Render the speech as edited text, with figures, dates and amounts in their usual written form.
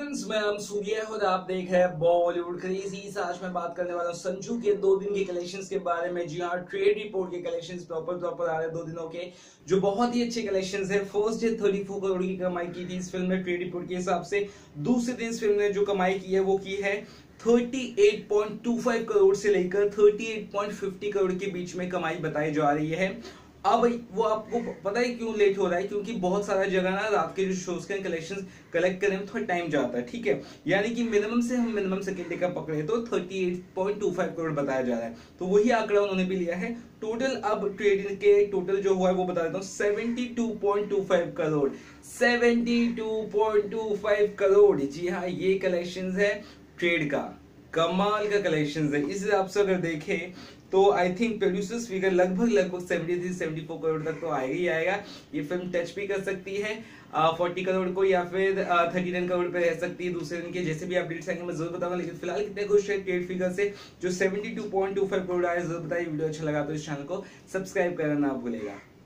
Friends, मैं हम सूर्य और आप देख रहे हैं बॉलीवुड क्रेजीज। आज मैं बात करने वाला हूँ संजू के 2 दिन के कलेक्शंस के बारे में। जी हाँ, ट्रेड रिपोर्ट के कलेक्शंस प्रॉपर आ रहे हैं 2 दिनों के, जो बहुत ही अच्छे कलेक्शंस है। फर्स्ट डे 34 करोड़ की कमाई की थी इस फिल्म ने ट्रेड रिपोर्ट के हिसाब से। दूसरे दिन इस फिल्म ने जो कमाई की है वो की है 38.25 करोड़ से लेकर 38.50 करोड़ के बीच में कमाई बताई जा रही है। अब वो आपको पता है क्यों लेट हो रहा है? क्योंकि बहुत सारा जगह ना रात के जो शोज के कलेक्शंस कलेक्ट करने में थोड़ा टाइम जाता है, ठीक है। यानी कि मिनिमम से हम मिनिमम सेकेंड डे का पकड़े तो 38.25 करोड़ बताया जा रहा है, तो वही आंकड़ा उन्होंने भी लिया है। टोटल अब ट्रेडिंग के टोटल जो हुआ है वो बता देता हूँ, 72.25 करोड़। 72.25 करोड़, जी हाँ, ये कलेक्शन है ट्रेड का। कमाल का कलेक्शन है। इस हिसाब से अगर देखें तो आई थिंक प्रोड्यूसर्स फिगर लगभग 73-74 करोड़ तक तो आएगा ही आएगा। ये फिल्म टच भी कर सकती है 40 करोड़ को, या फिर 39 करोड़ पे रह सकती है दूसरे दिन के। जैसे भी अपडेट्स आएंगे मैं जरूर बताऊंगा, लेकिन फिलहाल कितने खुश है ट्रेड फिगर से जो 72.25 करोड़ आए, जरूर बताइए। वीडियो अच्छा लगा तो इस चैनल को सब्सक्राइब करना ना भूलेगा।